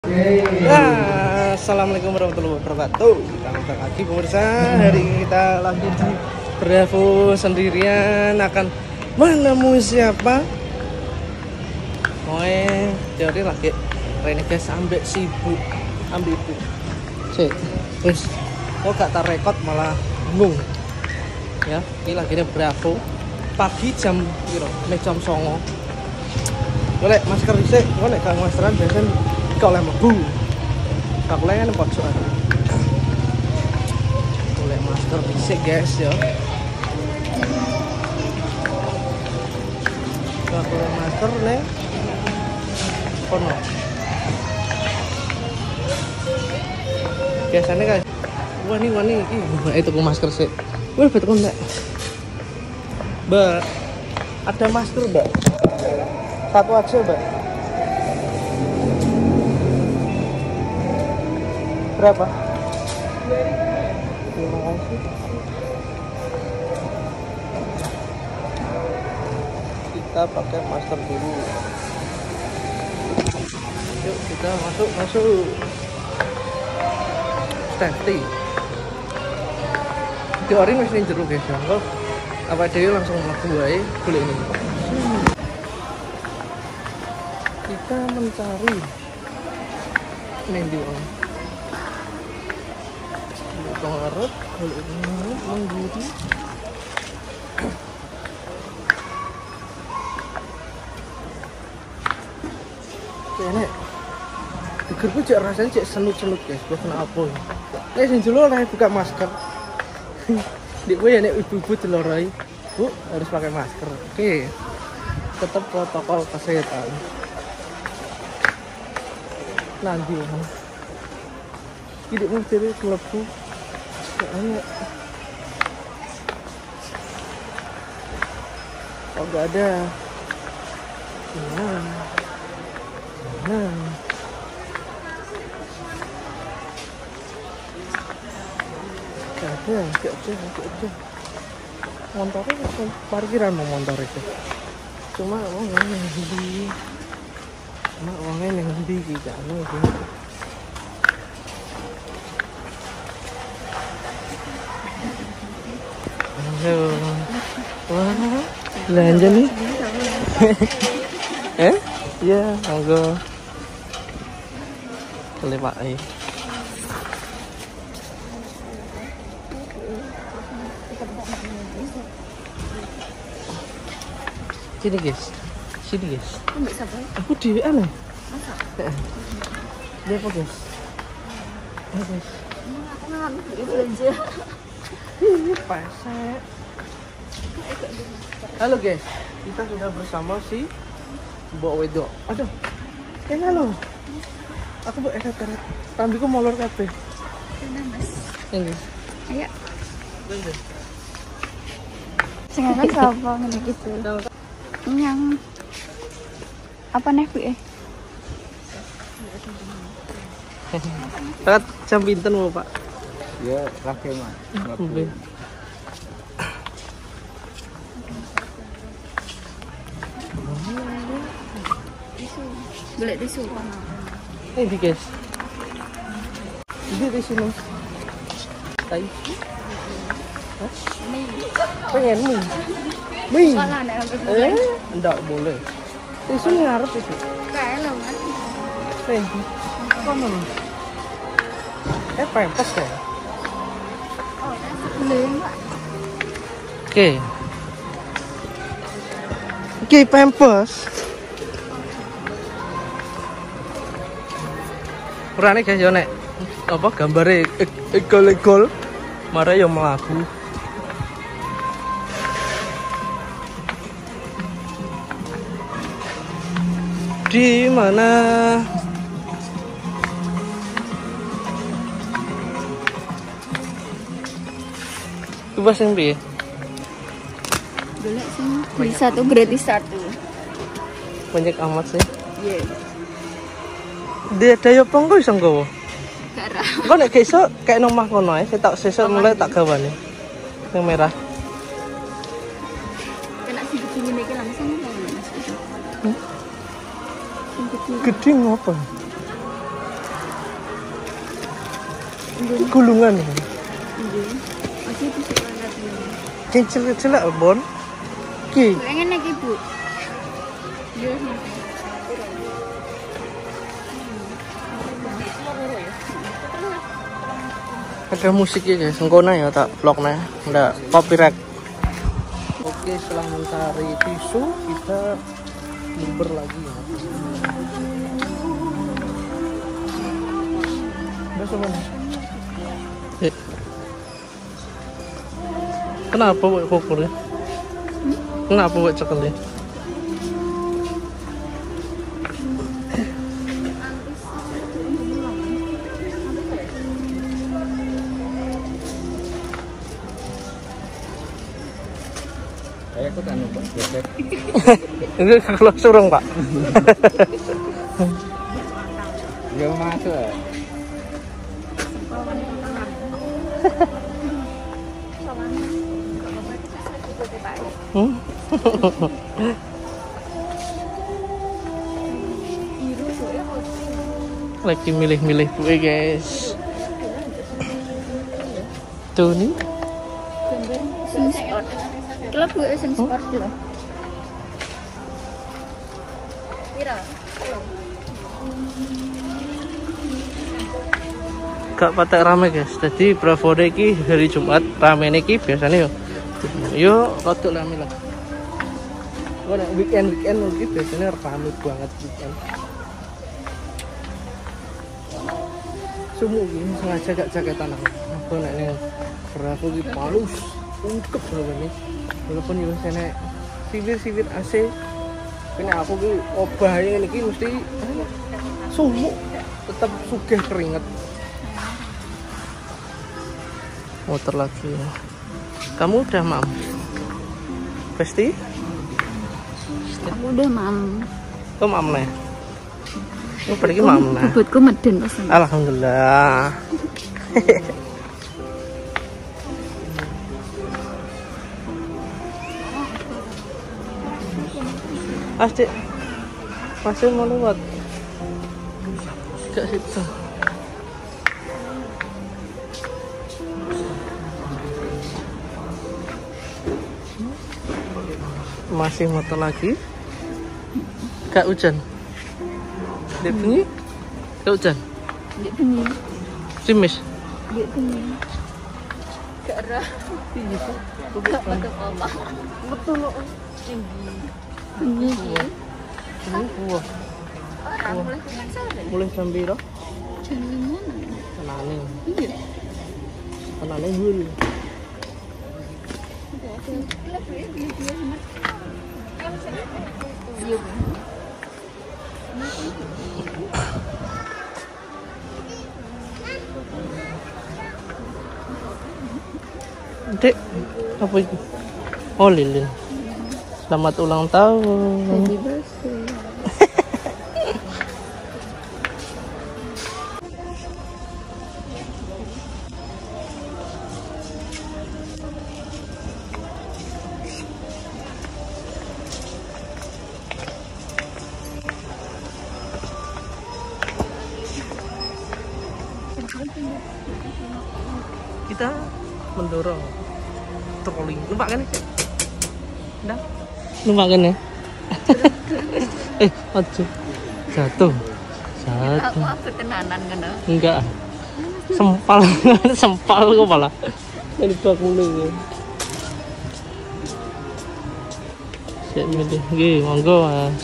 Assalamualaikum warahmatullahi wabarakatuh. Kita lagi pemirsa. Hari ini kita lagi di Bravo sendirian akan menemui siapa? Teori lagi Rene guys ambek sibuk ambil itu. Cek, terus kok gak tak rekod malah bingung. Ya, ini lagi di Bravo pagi jam piro? Jam 09.00. Golek masker dhisik, golek gak maskeran biasanya kalau mlebu. Aku kan pojokan. Golek masker dhisik guys ya. Golek masker nih. Kono. Biasanya guys. Wani iki. Itu ku masker sih. Wih, betul enggak? Mbak, ada masker, Mbak? Satu aja, Mbak. Berapa? Terima kasih. Kita pakai masker dulu. Yuk kita masuk. Safety. Teori masih jeruk guys ya. Kok apa dia langsung melakukan wae boleh ini. Kita mencari menu pengaruh kalau ini menggudi kayaknya degerku cek rasanya cek senut guys bukan apa ini sing jelo lah buka masker di gue ya nek ibu-ibu dilorai bu harus pakai masker oke tetap protokol kesehatan nanti ini mau jadi kelebu soalnya oh gak ada gak ada motornya parkiran mau motor itu cuma uangnya yang lebih kita wah, belanja nih. Iya, monggo. Boleh Pak. Sini guys. Aku di aneh. Masa? Dia apa guys? Guys. Aku belanja. Ini pesek. Halo guys, kita sudah bersama si Mbok Wedok. Aduh, kayaknya lo. Aku mau eret. Tambiku molor kabeh. Enak mas. Ini. Ayo. Belanja. Sengaja siapa ngene gitu. Yang apa nih Bu? Pak, jam pinten mau Pak? Ya, rakyat mas. Boleh tisu. Ini guys. Ini tisu nih. Tai. Pengen mie. Enggak boleh. Tisu ngarep itu. Kayak lo mas. Kono. Pempes ya. Oke, pempes. Kurane guys yo nek apa gambare egol mare yo mlaku. Di mana? Coba sing piye? Boleh sih. Beli satu gratis satu. Banyak amat sih. Iya. Dia daya ponggo iso nggawa. Garah. Kok nek iso kayak nomah kono ae, tak sesuk mulai tak gawane. Yang merah. Kena sing gede ngene iki langsung mas. Gede ngapa? Gulungan ya. Masih bisa banget ya. Kecil-kecil lah, Bon. Ki. Pengen lagi, Bu. Iya. Ada musiknya guys, sengkona ya tak vlognya, nggak copyright. Oke, setelah mencari tisu, kita nyuber lagi ya. Masuk mana? Kenapa buat kokornya? Kenapa buat cekelnya? Kayak aku tak lupa gesek. Ini kalau surung Pak. Ya masuk ya. Lagi milih-milih kue guys. Tuh nih. Sport. Kalau Bu Asian Sport loh. Pira? Gak patek rame guys. Jadi Bravo iki hari Jumat rame niki biasanya yo rada rame lah. Kalau weekend lagi biasanya rame banget weekend. Semua ini sengaja gak jaketan aku. Aku nek ning Bravo iki palus, ungkep banget nih. Walaupun yo sene sivir AC. Kene aku ki obahe ngene iki mesti sumuk tetap sugih keringet. Motor lagi ya. Kamu udah mam? Pasti? Aku udah mam. Kok mam nih? Oh, pergi mam nih. Bobotku meden pesan. Alhamdulillah. Asik. Masih mau lewat. Gak situ. Masih motor lagi. Gak hujan. Dek bunyi? Gak hujan. Dek bunyi. Cimis. Dek bunyi. Gak ada. Gak pada apa. Betul loh. Bunyi. Wah. Orang mulai dengan sore. Mulai jam piro? Jam 5. Tenane. Iya. Tenane hul. Dek, apa itu? Oh, lilin. Selamat ulang tahun. Happy birthday. Kita mendorong troli. Numpak kan? Udah. Numpak kan ya? Aduh. Jatuh. Jatuh. Aku kenanan kan? Enggak. Sempal. Sempal kok malah. Dari bakule ya. Saya milih. Nggih, monggo Mas.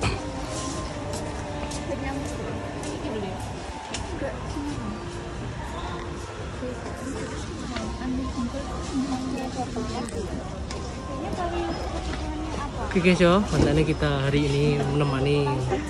Oke guys yo, makanya kita hari ini menemani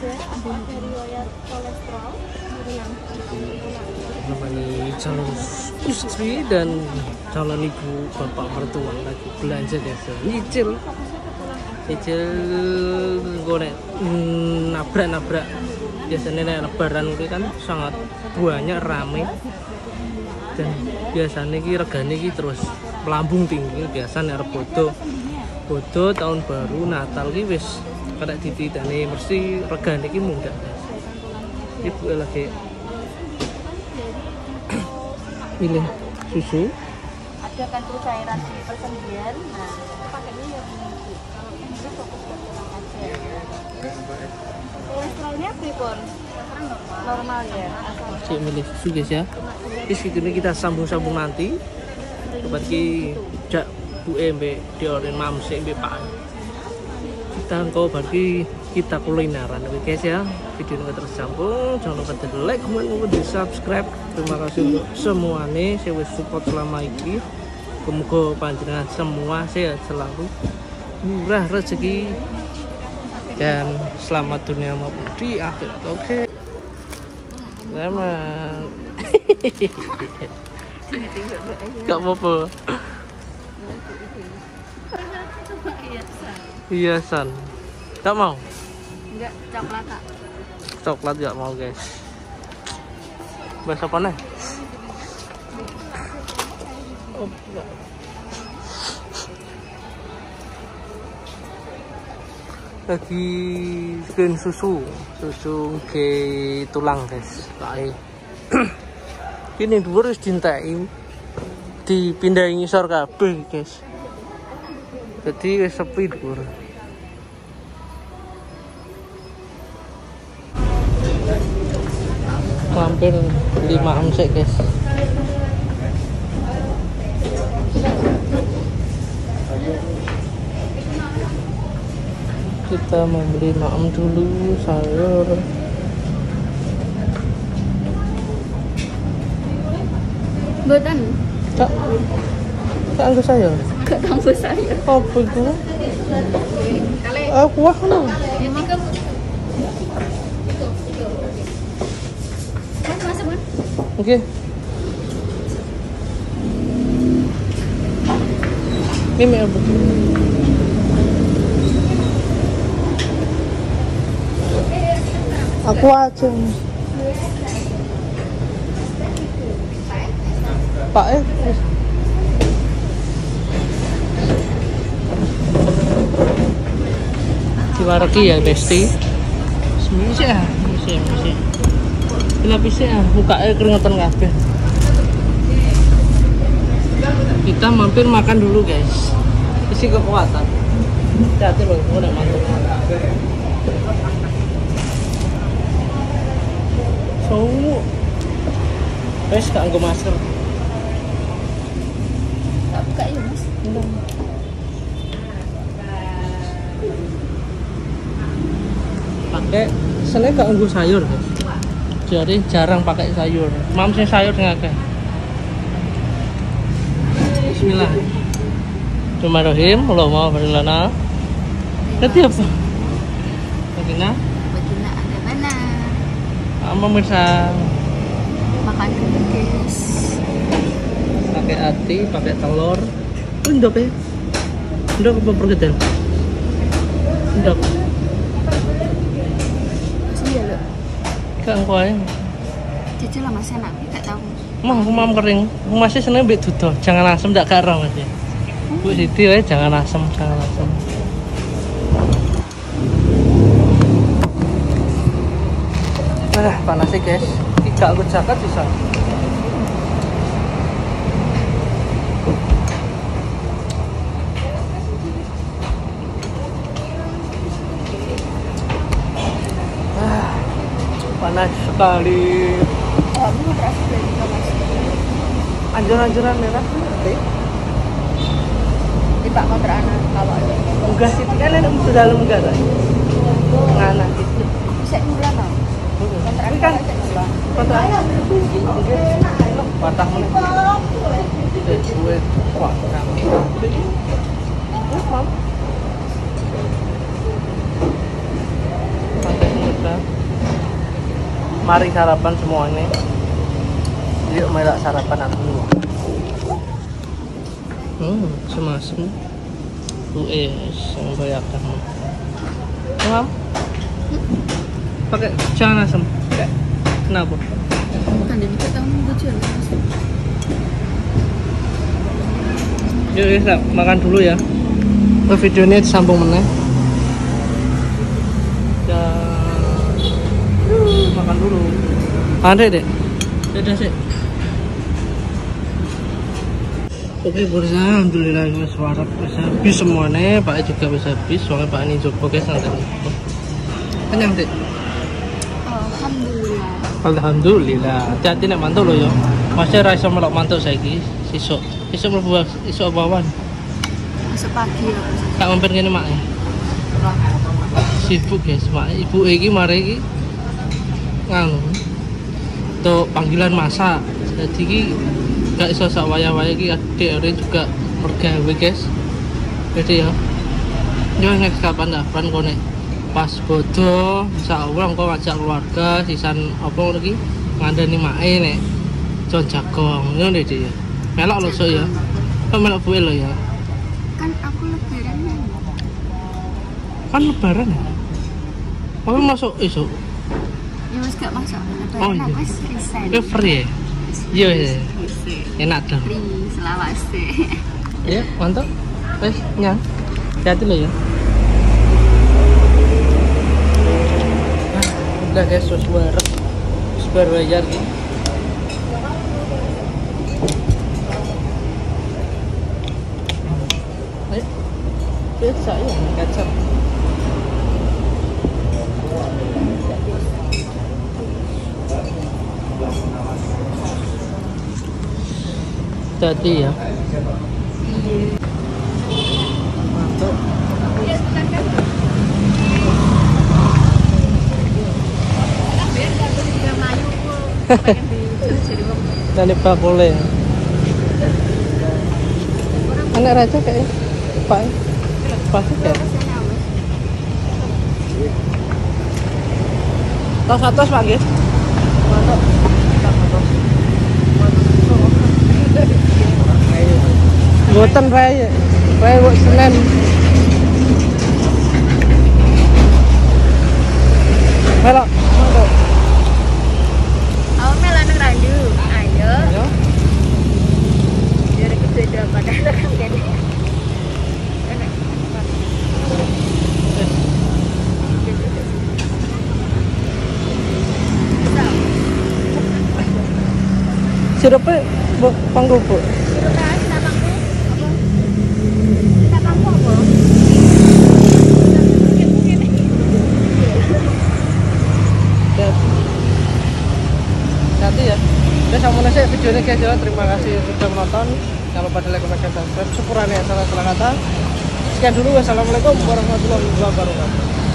calon istri dan calon ibu bapak mertua lagi belanja guys yo. Nyicil goreng nabrak biasanya lebaran itu kan sangat banyak rame dan biasanya ki regane ki terus melambung tinggi biasanya bodo tahun baru Natal ki wis kada dititane mesti regane ki munggah. Ibu lagi Pilih susu. Ada kan tuh cairan di persendian. Nah, pakainya yang ini. Kalau yang ini fokus ke tulang aja. Kolesterolnya pripun? Normal ya. Cek milih susu guys ya. Terus ini kita sambung-sambung nanti. Berarti jak Bu Embe diorin mamsek Embe Pak. Kita engkau bagi kita kulineran oke guys ya. Video ini terus sambung. Jangan lupa di like, komen, di subscribe. Terima kasih untuk semuanya saya wis support selama ini. Semoga panjenengan semua sehat selalu, murah rezeki dan selamat dunia maupun di akhirat. Oke. Selamat. Gak apa-apa. Hiasan. Gak mau? Enggak, coklat Kak. Coklat gak mau guys. Bahasa apa nih? Oh, lagi bikin susu ke tulang guys. Baik. Ini dhuwur wis dintai dipindahi ngisor kabeh guys. Jadi wis sepi dhuwur. Mampir 5 amsek guys. Kita membeli maem dulu sayur. Buatan? Kak, anggo sayur. Gak tambah saya. Apa itu? Kali. Kuah no. Ya makan. Mas masuk kan? Oke. Ini apa? Aku aja. Pak diwareki ya Besti. Semisah, misah. Bila bisa mukanya keringetan kabeh. Kita mampir makan dulu guys. Isi kekuatan. Hati-hati loh, udah mantap. So, guys, gak anggo masker. Tak buka ya mas. Pakai, seneng gak anggo sayur guys. Jadi jarang pakai sayur. Mamsnya sayur ngake. Bismillah. Bismillahirrahmanirrahim. Allahumma barik lana. Nanti apa? Bagina? Bagina ada mana? Pemirsa Makan dulu guys. pakai ati, pakai telur. Endok ya? Endok apa pergedel? Endok. Iya loh. Kak kowe. Jujur lah mas enak, gak tahu. Mam kering. Masih seneng mbek dudo. Jangan asem ndak karo Mas. Bu Siti wae jangan asem, jangan asem. Wah, panas sih guys. Gak aku jaket bisa. Panas sekali. Kamu berasa dari mas? Anjuran-anjuran merah. Di Pak kontrakan kalau ada. Enggak sih, kan ada di dalam enggak ada. Ngana gitu. Bisa bulan mau. Ini kan kontrakan. Patah menit. Duit. Wah, Mam. Santai muda. Mari sarapan semuanya. Yuk melak sarapan aku. Semasem. Yang bayarkan. Mam. Pakai jangan asam. Kenapa? Bukan dari kita mau bocor mas. Yuk kita makan dulu ya. Video ini disambung meneh. Ya. Makan dulu. Pandai deh. Dadah sih. Oke Bursa, alhamdulillah wis warak wis habis semuanya, Pak juga bisa habis, soalnya Pak ini Joko guys nanti. Kenyang Dik? Alhamdulillah. Alhamdulillah. Hati-hati nek mantuk lho ya. Masih ra iso melok mantuk saiki. Sesuk mlebu isuk awan. Masuk pagi ya. Tak mampir kene mak. Sibuk guys, mak. Ibu iki mari iki nganu. Untuk panggilan masak. Jadi iki gak iso sak waya-waya iki adik juga mergawe guys. Jadi ya. Yo next kapan kok nek pas bodo insyaallah engko ngajak keluarga sisan apa lagi ngandani mae nek Jon Jagong ngono deh ya. Melok lho sok ya. Kok melok buel lho ya. Kan aku lebaran. Kan lebaran ya. Oh masuk esuk. Ya wis gak masuk. Oh iya. Wis resign. Ke free ya? Iya iya. Enak dong. Free selawase. Iya, mantap. Wes nyang. Hati lo ya. Udah guys, terus baru bayar nih. Ayo, pizza ya, kacang. Jadi ya. Mantap. Dari bakule. Anak raja kayak Pak. Pasti kayak. Tos atas Pak nggih. Mantap. Boten raya. Raya wok Senin. Halo. Ayo. Biar kita beda pada kan gini. Sirupnya panggung Bu. Sirupnya kita panggung apa? Kita panggung apa? Mungkin. Nanti ya. Oke, sama nasi videonya guys ya. Terima kasih sudah menonton. Jangan lupa di like, comment, dan subscribe. Sepurane salah kata. Sekian dulu. Wassalamualaikum warahmatullahi wabarakatuh.